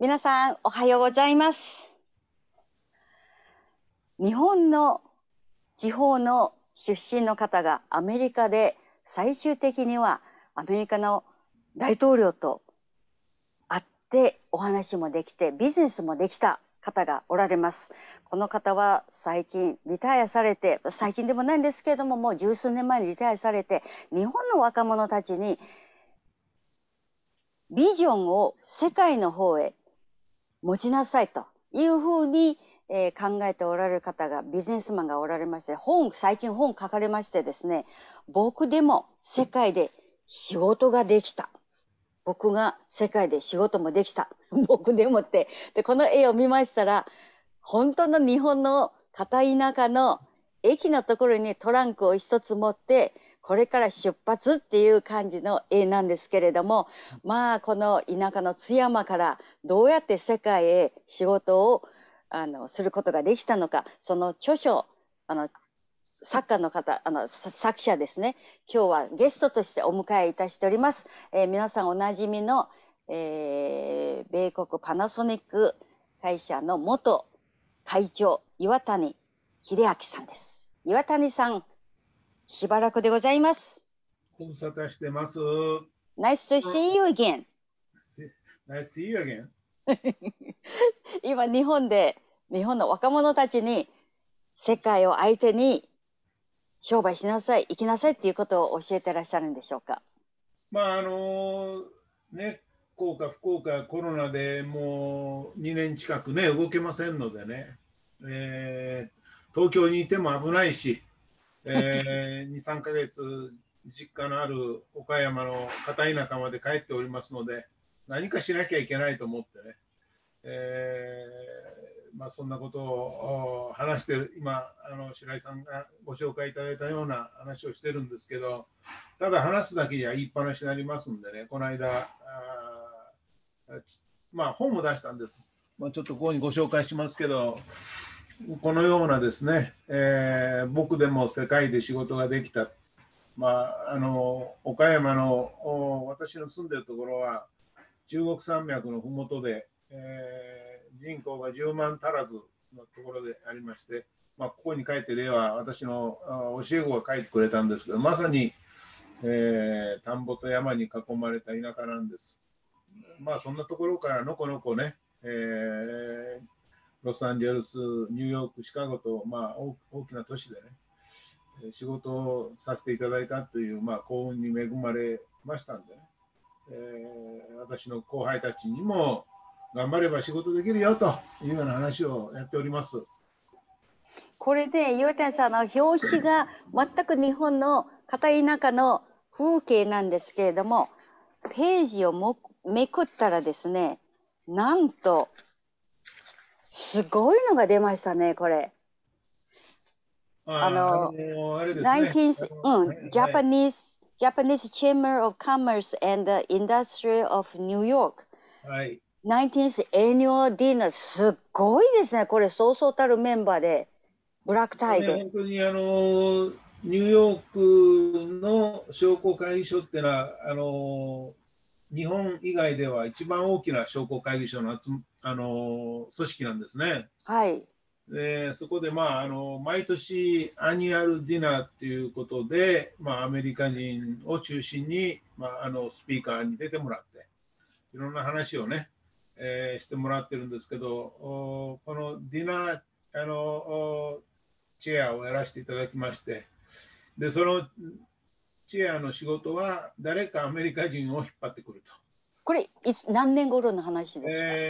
皆さん、おはようございます。日本の地方の出身の方がアメリカで最終的にはアメリカの大統領と会ってお話もできてビジネスもできた方がおられます。この方は最近リタイアされて、最近でもないんですけれども、もう十数年前にリタイアされて、日本の若者たちにビジョンを世界の方へ持ちなさいというふうに、考えておられる方が、ビジネスマンがおられまして、最近本書かれましてですね、僕でも世界で仕事ができた。僕が世界で仕事もできた。僕でもって。で、この絵を見ましたら、本当の日本の片田舎の駅のところにトランクを一つ持って、これから出発っていう感じの絵なんですけれども、まあこの田舎の津山からどうやって世界へ仕事をすることができたのか、その著書、作家の方、作者ですね、今日はゲストとしてお迎えいたしております。皆さんおなじみの、米国パナソニック会社の元会長、岩谷秀明さんです。岩谷さん、しばらくでございます。 ご無沙汰してます。 Nice to see you again. Nice to see you again. 今、日本の若者たちに世界を相手に商売しなさい、生きなさいっていうことを教えてらっしゃるんでしょうか。 まあね、幸か不幸かコロナでもう2年近くね動けませんのでね、東京にいても危ないし、2、3ヶ月実家のある岡山の片田舎まで帰っておりますので、何かしなきゃいけないと思ってね、まあ、そんなことを話してる今白井さんがご紹介いただいたような話をしてるんですけど、ただ話すだけじゃ言いっぱなしになりますんでね、この間まあ本も出したんです、まあ、ちょっとここにご紹介しますけど、このようなですね、僕でも世界で仕事ができた、まあ、岡山の私の住んでるところは中国山脈のふもとで、人口が10万足らずのところでありまして、まあ、ここに書いてる絵は私の教え子が描いてくれたんですけど、まさに、田んぼと山に囲まれた田舎なんです。まあそんなところからのこのこね、ロサンゼルス、ニューヨーク、シカゴと、まあ、大きな都市でね、仕事をさせていただいたという、まあ、幸運に恵まれましたんでね、私の後輩たちにも頑張れば仕事できるよというような話をやっております。 これで岩谷さんの表紙が全く日本の片田舎の風景なんですけれども、ページをめくったらですね、なんとすごいのが出ましたね、これ。 あれですね。 Japanese Chamber of Commerce and Industry of New York。 はい。 19th Annual Dinner。すっごいですね、これ、そうそうたるメンバーで、ブラックタイで。 本当にニューヨークの商工会議所っていうのは、日本以外では一番大きな商工会議所の組織なんですね。 はい。 そこで、まあ、毎年アニュアルディナーっていうことで、まあ、アメリカ人を中心に、まあ、スピーカーに出てもらっていろんな話をね、してもらってるんですけど、このディナーチェアをやらせていただきまして、でそのチェアの仕事は誰かアメリカ人を引っ張ってくると。 これ何年頃の話ですか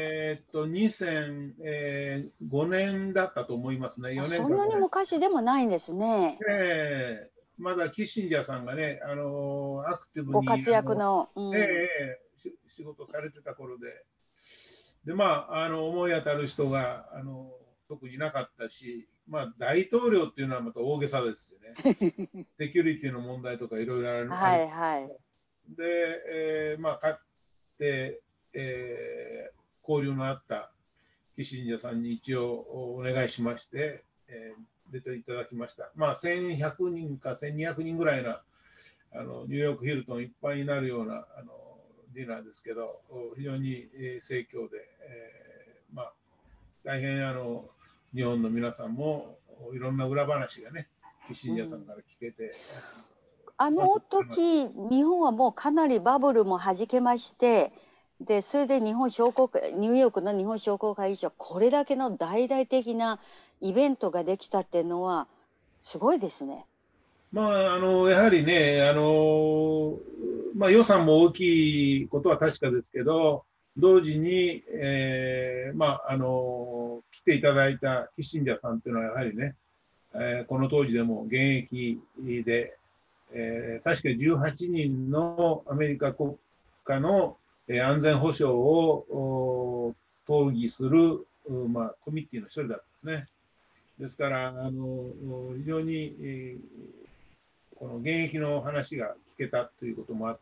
？2005年だったと思いますね。4年そんなに昔でもないんですね。 まだキッシンジャーさんがね、アクティブにご活躍の。 仕事されてた頃で、でまあ、思い当たる人が特にいなかったし、まあ、大統領っていうのはまた大げさですよね。セキュリティの問題とかいろいろある。 はいはい。 で、まあ、かって、交流のあったキシンジャーさんに一応お願いしまして、出ていただきました。まあ、1100人か1200人ぐらいなニューヨークヒルトンいっぱいになるようなディナーですけど、非常に盛況で、まあ、大変日本の皆さんもいろんな裏話がね、キッシンジャーさんから聞けて、 あの時、日本はもうかなりバブルも弾けまして、で、それで日本商工会、ニューヨークの日本商工会議所、これだけの大々的なイベントができたっていうのは、すごいですね。 まあ、やはりね、まあ、予算も大きいことは確かですけど、同時に、まあ、来ていただいたキッシンジャーさんっていうのは、やはりね、この当時でも現役で、確か18人のアメリカ国家の安全保障を討議する、まあ、コミッティの一人だったんですね。ですから、非常に、この現役の話が聞けたということもあって、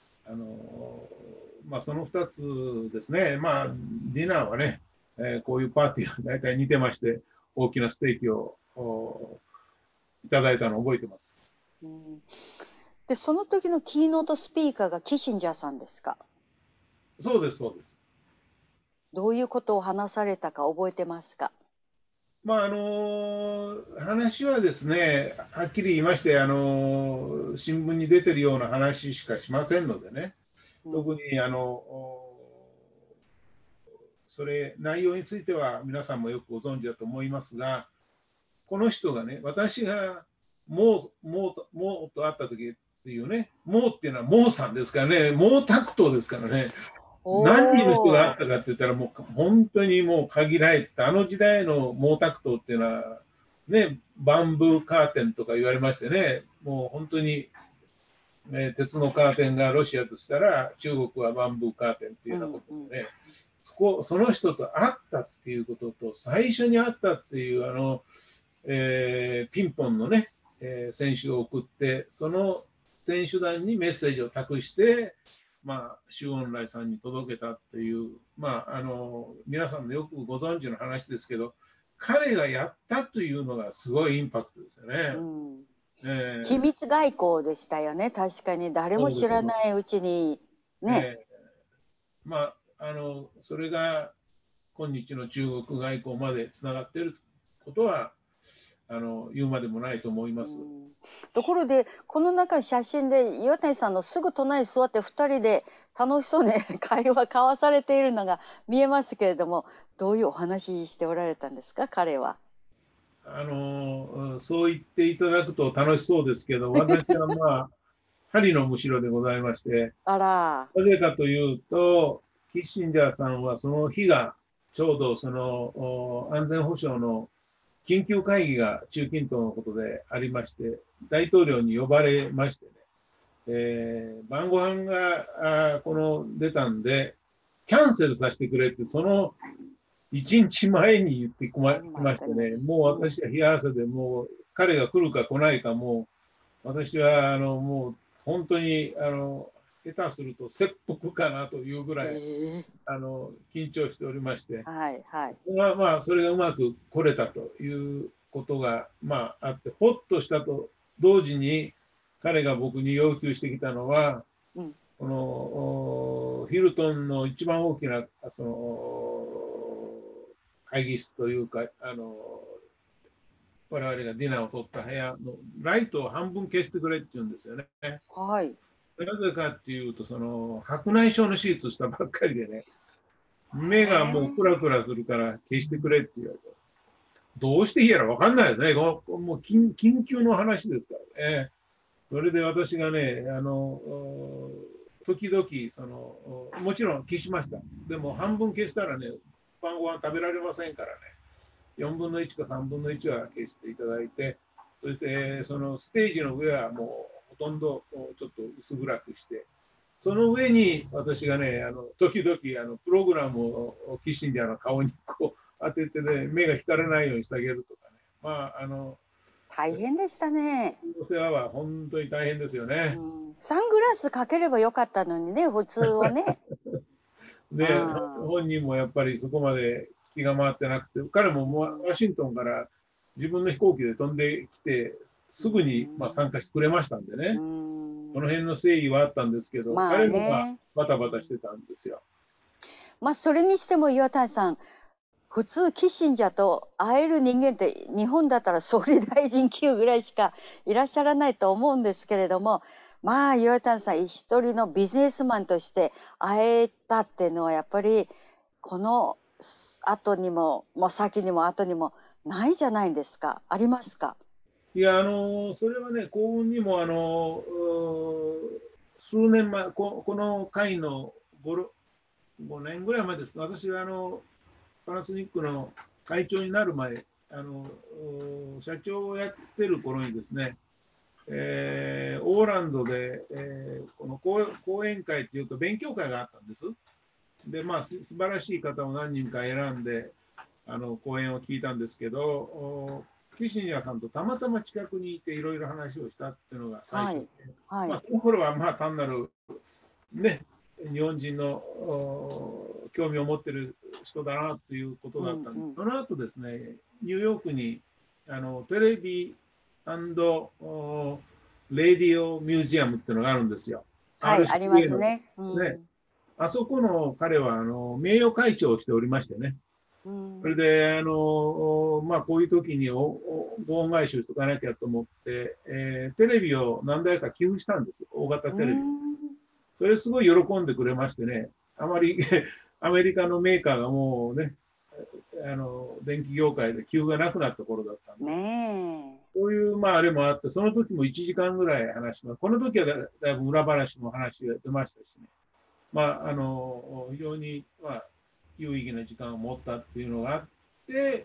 まあ、その2つですね、まあ、ディナーはね、こういうパーティーが大体似てまして、大きなステーキをいただいたのを覚えてます。 で、その時のキーノートスピーカーがキッシンジャーさんですか？ そうです、そうです。 どういうことを話されたか覚えてますか？ まあ話はですね、はっきり言いまして、新聞に出てるような話しかしませんのでね、特にそれ、内容については皆さんもよくご存知だと思いますが、この人がね、私がもうと会った時っていうね、もうっていうのはもうさんですからね、もうタクトですからね、何人の人があったかって言ったら、もう本当にもう限られて、あの時代の毛沢東っていうのは、ね、バンブーカーテンとか言われましてね、もう本当に、鉄のカーテンがロシアとしたら、中国はバンブーカーテンっていうようなことでね、その人と会ったっていうことと、最初に会ったっていうピンポンのね、選手を送って、その選手団にメッセージを託して、まあ、周恩来さんに届けたっていう、まあ、皆さんのよくご存知の話ですけど、彼がやったというのがすごいインパクトですよね。 秘密外交でしたよね、確かに。誰も知らないうちにね。 まあ、それが今日の中国外交までつながっていることは、言うまでもないと思います。 ところで、この中の写真で岩谷さんのすぐ隣に座って2人で楽しそうに会話交わされているのが見えますけれども、どういうお話しておられたんですか、彼は。 そう言っていただくと楽しそうですけど、私はまあ針のむしろでございまして、なぜかというと、キッシンジャーさんはその日がちょうどその安全保障の緊急会議が中近東のことでありまして、大統領に呼ばれましてね、晩ご飯が出たんで、キャンセルさせてくれって、その1日前に言ってきましてね、もう私は冷や汗で、もう彼が来るか来ないか、もう私はもう本当に下手すると切腹かなというぐらい、緊張しておりまして、まあそれがうまく来れたということが、まあ、あって、ほっとしたと同時に彼が僕に要求してきたのは、このヒルトンの一番大きな会議室というか、我々がディナーを取った部屋のライトを半分消してくれって言うんですよね。なぜかっていうと、白内障の手術したばっかりでね、目がもうクラクラするから消してくれって言われて、どうしていいやら分かんないですね。もう緊急の話ですからね。それで私がね、時々もちろん消しました。でも半分消したらね、晩ご飯食べられませんからね、4分の1か3分の1は消していただいて、そしてそのステージの上はもうほとんどちょっと薄暗くして、その上に私がね、時々プログラムをキッシンジャーの顔にこう当ててね、目が光らないようにしてあげるとかね。まあ大変でしたね。 お世話は本当に大変ですよね。 サングラスかければよかったのにね、普通はね。 で、本人もやっぱりそこまで気が回ってなくて、彼もワシントンから自分の飛行機で飛んできて、すぐに参加してくれましたんでね、この辺の誠意はあったんですけど、彼もバタバタしてたんですよ。 まあそれにしても岩谷さん、普通キッシンジャーと会える人間って日本だったら総理大臣級ぐらいしかいらっしゃらないと思うんですけれども、まあ岩谷さん一人のビジネスマンとして会えたっていうのはやっぱりこの後にも、もう先にも後にもないじゃないですか。ありますか？ いや、それはね、幸運にも、数年前、この会の5年ぐらい前です。私がパナソニックの会長になる前、社長をやってる頃にですね、オーランドで、この講演会というか勉強会があったんです。で、まあ、素晴らしい方を何人か選んで、講演を聞いたんですけど、キシニアさんとたまたま近くにいていろいろ話をしたっていうのが最初で、 はいまあ、その頃はまあ単なる、ね、日本人の興味を持ってる人だなということだったんです。その後ですね、ニューヨークにテレビレディオミュージアムっていうのがあるんですよ。 はい、あります RCA のね。 ね、あそこの彼は名誉会長をしておりましてね。それで、まあ、こういう時にご恩返しをしとかなきゃと思って、テレビを何台か寄付したんですよ、大型テレビ。それすごい喜んでくれましてね、あまりアメリカのメーカーがもうね、電気業界で給付がなくなった頃だったんで、そういう、まあ、あれもあって、その時も1時間ぐらい話します。この時はだいぶ裏話も話が出ましたしね、まあ、非常に、まあ、有意義な時間を持ったっていうのがあって、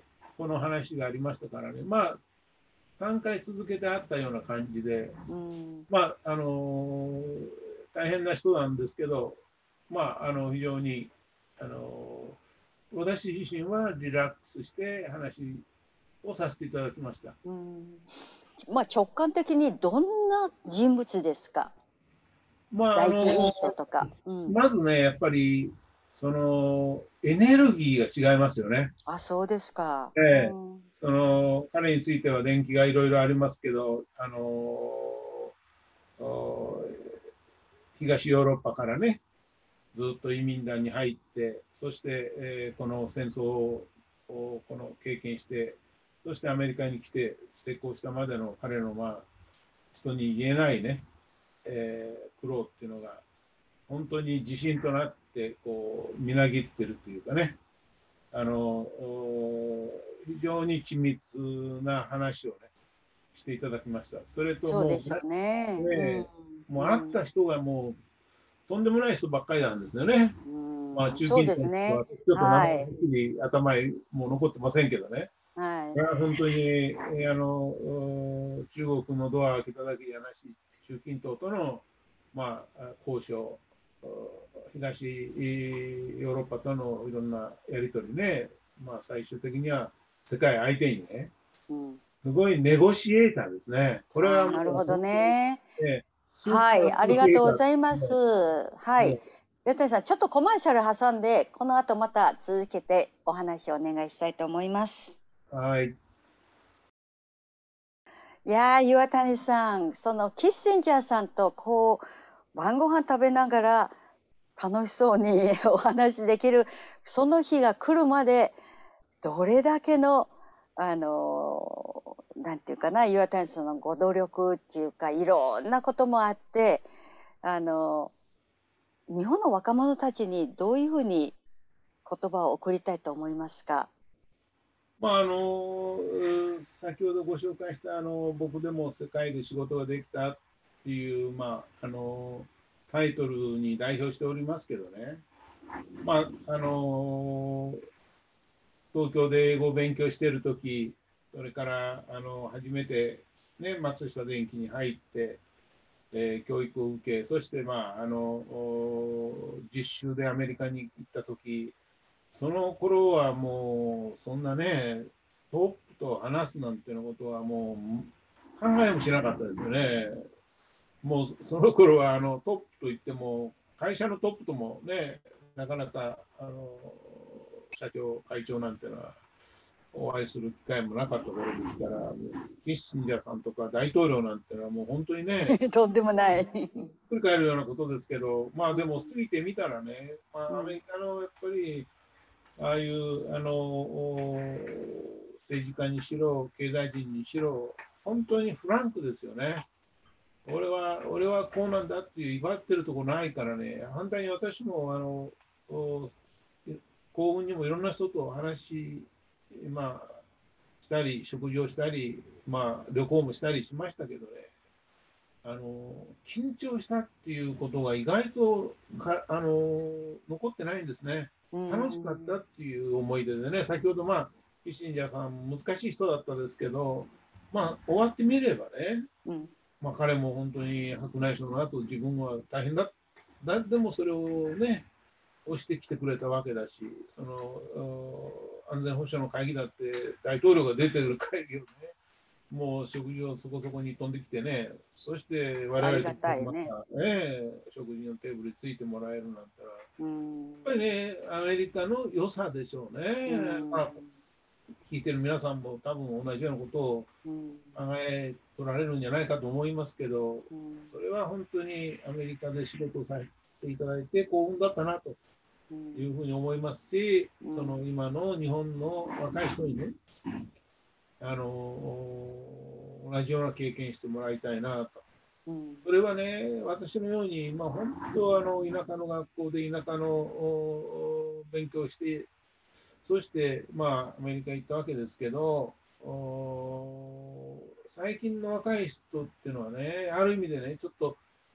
この話がありましたからね、まあ、3回続けてあったような感じで、まあ、大変な人なんですけど、まあ、非常に、私自身はリラックスして話をさせていただきました。 まあ、直感的にどんな人物ですか？ まあ、 第一印象とか。 まずね、やっぱり、エネルギーが違いますよね。 あ、そうですか。 彼については伝記がいろいろありますけど、東ヨーロッパからね、ずっと移民団に入って、そして、この戦争を経験して、そしてアメリカに来て成功したまでの彼の、まあ、人に言えないね、苦労っていうのが、本当に自信となってこうみなぎってるというかね、非常に緻密な話をね、していただきました。それともう、 そうでしょうね。 もう会った人がもうとんでもない人ばっかりなんですよね。まあ、中そう近東ですね。 はちょっと名前はっきり頭にもう残ってませんけどね。 はい。 本当に中国のドアを開けただけじゃなし、中近東との、まあ、交渉、東ヨーロッパとのいろんなやり取りね、まあ、最終的には世界相手にね、すごいネゴシエーターですね。これはなるほどね。 はい、 ありがとうございます。はい。岩谷さん、ちょっとコマーシャル挟んで、この後また続けてお話をお願いしたいと思います。 はい。 いやー、岩谷さん、そのキッシンジャーさんとこう晩ご飯食べながら楽しそうにお話できるその日が来るまでどれだけのなんていうかな、岩谷さんのご努力っていうかいろんなこともあって日本の若者たちにどういうふうに言葉を送りたいと思いますか？ まあ先ほどご紹介した僕でも世界で仕事ができたっていう、まあ、タイトルに代表しておりますけどね、まあ東京で英語を勉強しているとき、それから初めて、ね、松下電器に入って、教育を受け、そして、まあ、実習でアメリカに行ったとき、その頃はもうそんなね、トップと話すなんてのことはもう考えもしなかったですよね。もうその頃はトップといっても、会社のトップともね、なかなか社長、会長なんてのはお会いする機会もなかった頃ですから、キッシンジャーさんとか大統領なんてのはもう本当にね、 とんでもない。 くり返るようなことですけど、まあでも過ぎてみたらね、まあ、アメリカのやっぱり、ああいう政治家にしろ、経済人にしろ、本当にフランクですよね。俺はこうなんだっていう威張ってるとこないからね、反対に私も幸運にもいろんな人と話、まあ、したり、食事をしたり、まあ、旅行もしたりしましたけどね、緊張したっていうことが意外と残ってないんですね。楽しかったっていう思い出でね、先ほど、まあ、キッシンジャーさん、難しい人だったですけど、まあ、終わってみればね、まあ、彼も本当に白内障の後、自分は大変だ。でもそれをね、押してきてくれたわけだし、安全保障の会議だって大統領が出てる会議をね、もう食事をそこそこに飛んできてね、そして我々とまたね、食事のテーブルについてもらえるなんてやっぱりね、アメリカの良さでしょうね。まあ、聞いてる皆さんも多分同じようなことを考え取られるんじゃないかと思いますけど、それは本当にアメリカで仕事をさせていただいて幸運だったなというふうに思いますし、その今の日本の若い人にね、同じような経験してもらいたいなと。それはね、私のように、まあ、本当田舎の学校で田舎の勉強して、そして、まあ、アメリカ行ったわけですけど、最近の若い人っていうのはね、ある意味でね、ちょっと、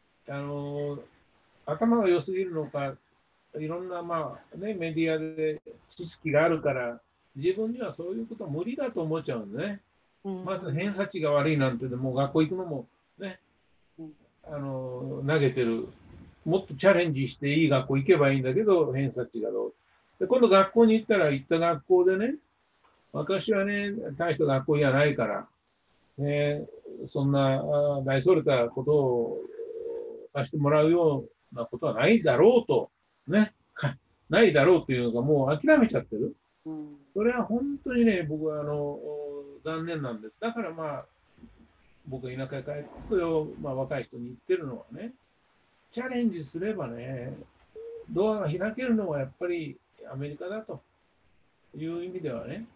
頭が良すぎるのか、いろんな、まあね、メディアで知識があるから、自分にはそういうことは無理だと思っちゃうんですね。まず偏差値が悪いなんてでも学校行くのもね、投げてる。もっとチャレンジしていい学校行けばいいんだけど、偏差値がどう。で、今度学校に行ったら、行った学校でね、私はね、大した学校じゃないから、ね、そんな大それたことをさせてもらうようなことはないだろうと、ね、ないだろうというのがもう諦めちゃってる。それは本当にね、僕は残念なんです。だからまあ、僕が田舎へ帰って、それをまあ若い人に言ってるのはね、チャレンジすればね、ドアが開けるのはやっぱりアメリカだという意味ではね、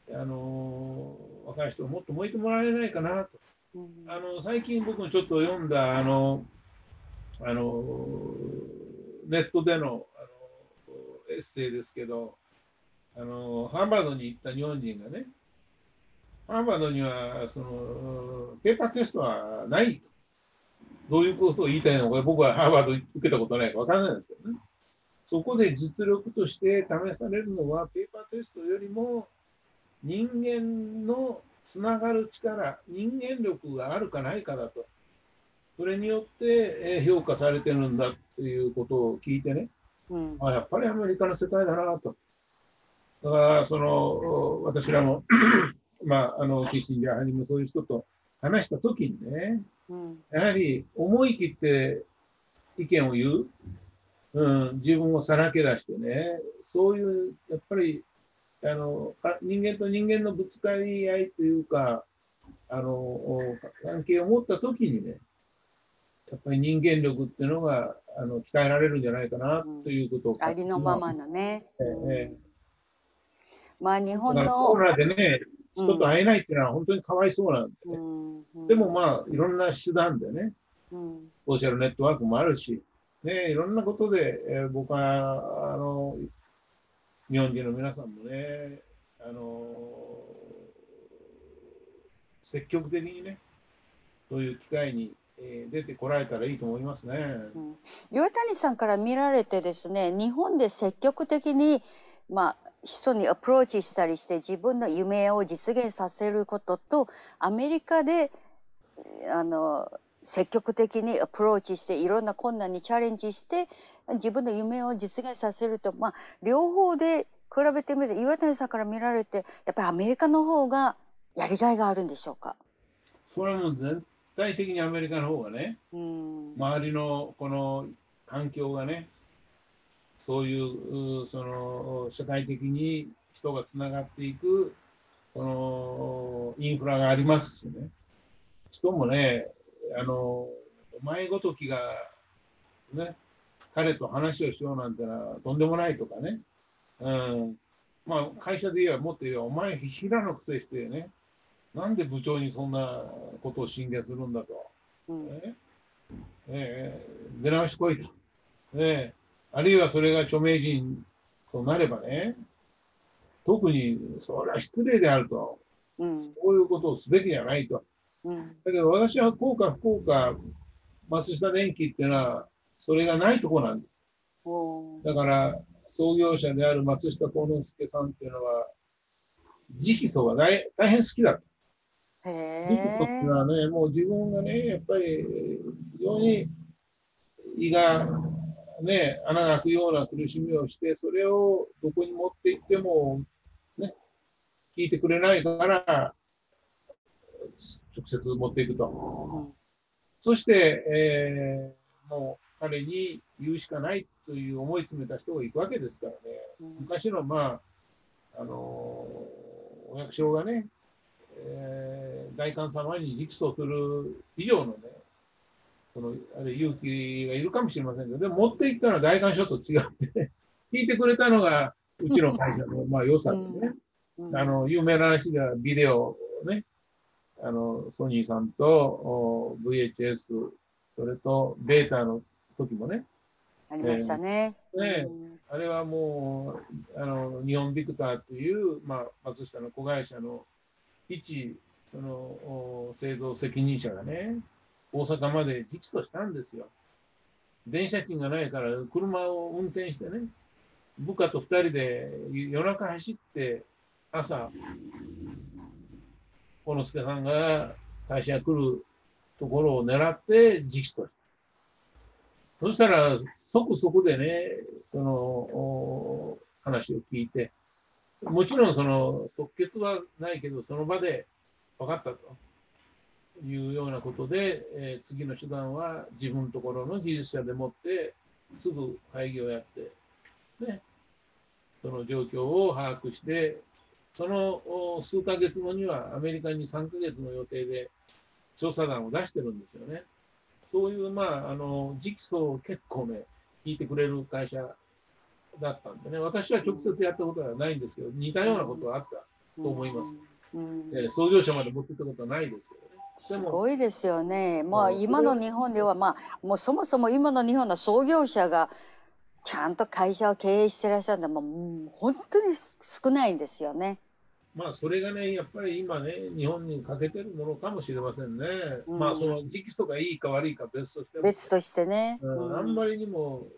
若い人をもっと向いてもらえないかなと。最近僕もちょっと読んだネットでのエッセイですけど、ハーバードに行った日本人がね、ハーバードにはペーパーテストはないと。どういうことを言いたいのか、僕はハーバード受けたことないか分からないんですけどね。そこで実力として試されるのは、ペーパーテストよりも人間のつながる力、人間力があるかないかだと。それによって評価されてるんだっていうことを聞いてね、やっぱりアメリカの世界だなと。だから私らもまあ、キッシンジャーはじめそういう人と話したときにね、やはり思い切って意見を言う、自分をさらけ出してね、そういうやっぱり人間と人間のぶつかり合いというか、関係を持ったときにね、やっぱり人間力っていうのが鍛えられるんじゃないかなということを、 ありのままのね。まあ日本だからのコロナでね、人と会えないっていうのは本当にかわいそうなんでね。でもまあいろんな手段でね、ソーシャルネットワークもあるし、ね、いろんなことで、僕は日本人の皆さんもね、積極的にね、そういう機会に出てこられたらいいと思いますね。 岩谷さんから見られてですね、日本で積極的に、まあ、人にアプローチしたりして自分の夢を実現させることと、アメリカで積極的にアプローチしていろんな困難にチャレンジして自分の夢を実現させると、まあ、両方で比べてみると岩谷さんから見られてやっぱりアメリカの方がやりがいがあるんでしょうか？ それはもう絶対的にアメリカの方がね、周りのこの環境がね、そういう社会的に人がつながっていくこのインフラがありますしね、人もね、前ごときがね、彼と話をしようなんてのはとんでもないとかね。まあ、会社で言えばもっと言えば、お前、平のくせしてね、なんで部長にそんなことを進言するんだと。出直してこいと。あるいはそれが著名人となればね、特にそれは失礼であると、そういうことをすべきじゃないと。だけど私は幸か不幸か、松下電器っていうのは、それがないところなんです。だから、創業者である松下幸之助さんっていうのは、直訴が大変好きだった。直訴っていうのはね、もう自分がね、やっぱり非常に胃がね、穴が開くような苦しみをして、それをどこに持って行っても、ね、聞いてくれないから、直接持っていくと。そして、もう彼に言うしかないという思い詰めた人がいくわけですからね。昔の、まあ、お役所がね、代官様に直訴する以上のね、あれ勇気がいるかもしれませんけど、でも持っていったのは代官所と違って、聞いてくれたのがうちの会社のまあ良さでね、有名な話ではビデオをね、ソニーさんと VHS、それとベータの時もね、 ありましたね。 あれはもう日本ビクターという、まあ、松下の子会社の一製造責任者がね、大阪まで直訴したんですよ。電車賃がないから車を運転してね、部下と2人で夜中走って朝、幸之助さんが会社に来るところを狙って直訴した。そしたら即そこでね、その話を聞いて、もちろんその即決はないけど、その場で分かったというようなことで、次の手段は自分のところの技術者でもってすぐ会議をやって、ね、その状況を把握して、その数ヶ月後にはアメリカに3ヶ月の予定で調査団を出してるんですよね。そういう、まあ、直訴を結構ね、聞いてくれる会社だったんでね、私は直接やったことはないんですけど、似たようなことはあったと思います。創業者まで持っていったことはないですけどね。 すごいですよね。まあ今の日本では、まあもうそもそも今の日本の創業者がちゃんと会社を経営してらっしゃるのはもう本当に少ないんですよね。 まあそれがね、やっぱり今ね、日本に欠けてるものかもしれませんね。まあその直訴がいいか悪いか別としてね。あんまりにも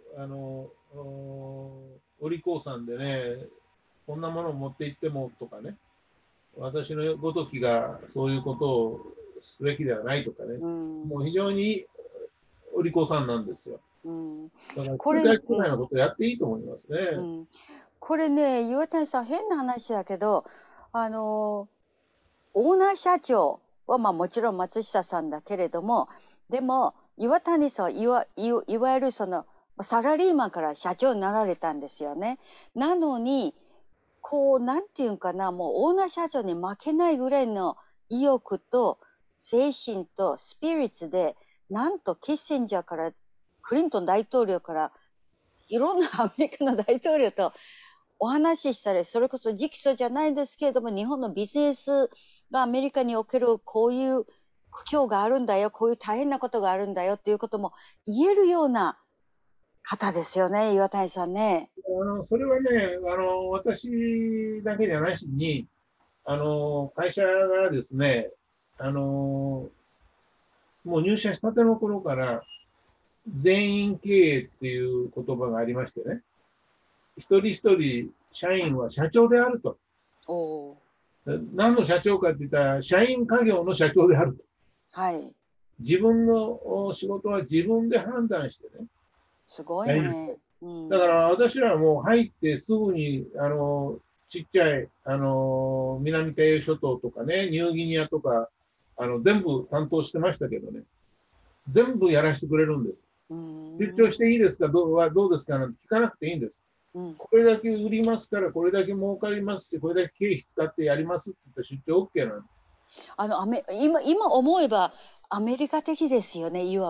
お利口さんでね、こんなものを持って行ってもとかね、私のごときがそういうことをすべきではないとかね、もう非常にお利口さんなんですよ。だからこれぐらいのことをやっていいと思いますね。 これね、岩谷さん、変な話だけど、オーナー社長はまあもちろん松下さんだけれども、でも岩谷さんはいわゆるそのサラリーマンから社長になられたんですよね。なのにこうなんていうんかな、もうオーナー社長に負けないぐらいの意欲と精神とスピリッツで、なんとキッシンジャーからクリントン大統領からいろんなアメリカの大統領とお話ししたり、それこそ直訴じゃないんですけれども、日本のビジネスがアメリカにおけるこういう苦境があるんだよ、こういう大変なことがあるんだよっていうことも言えるような方ですよね、岩谷さんね。 それはね、私だけじゃなしに、会社がですね、もう入社したての頃から、全員経営っていう言葉がありましてね、一人一人社員は社長であると。何の社長かって言ったら、社員家業の社長であると。 はい。 自分の仕事は自分で判断してね。 すごいね。 だから私らはもう入ってすぐに、ちっちゃい、南太平洋諸島とかね、ニューギニアとか、全部担当してましたけどね、全部やらせてくれるんです。出張していいですか、どうですかなんて聞かなくていいんです。これだけ売りますから、これだけ儲かりますし、これだけ経費使ってやりますって言ったら出張 OK なんです。 今思えばアメリカ的ですよね、いわば。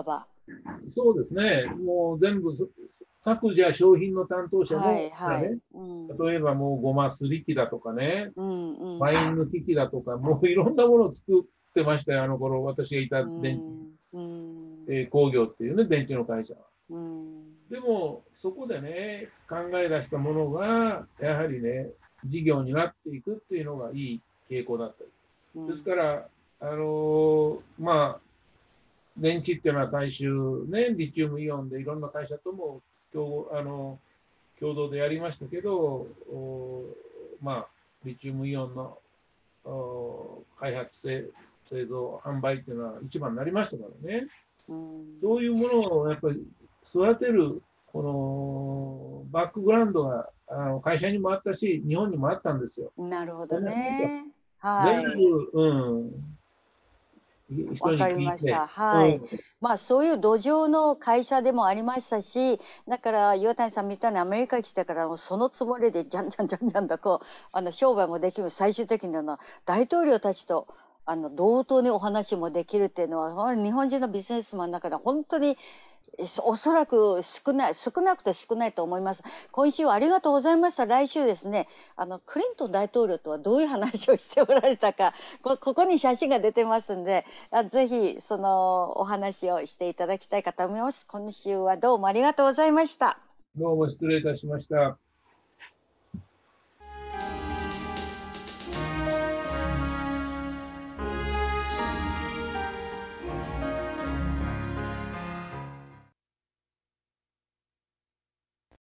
そうですね。もう全部、各じゃ商品の担当者も、 はいはね、 い。うん。 例えばもうごますり機だとかね、 うんうん。 ワインの機器だとか、もういろんなものを作ってましたよ、あの頃、私がいたうん。うん。 工業っていうね、電池の会社は。 うん。 でも、そこでね、考え出したものが、やはりね、事業になっていくっていうのがいい傾向だったり。ですうん。 から、まあ、電池っていうのは最終ね、リチウムイオンでいろんな会社とも共同でやりましたけど、まあ、リチウムイオンの開発、製造、販売っていうのは一番になりましたからね。 うん。 そういうものをやっぱり育てる、このバックグラウンドが会社にもあったし、日本にもあったんですよ。 なるほどその辺がね。 全はい。 部、人にわかり聞いて、 ました。はい。まあそういう土壌の会社でもありましたし、だから岩谷さんみたいにアメリカに来てからもそのつもりでじゃんじゃんじゃんじゃんとこう商売もできる、最終的には大統領たちと同等にお話もできるっていうのは日本人のビジネスマンの中で本当におそらく少なくて少ないと思います。今週はありがとうございました。来週ですね、クリントン大統領とはどういう話をしておられたか、ここに写真が出てますんで、ぜひそのお話をしていただきたいかと思います。今週はどうもありがとうございました。 どうも失礼いたしました。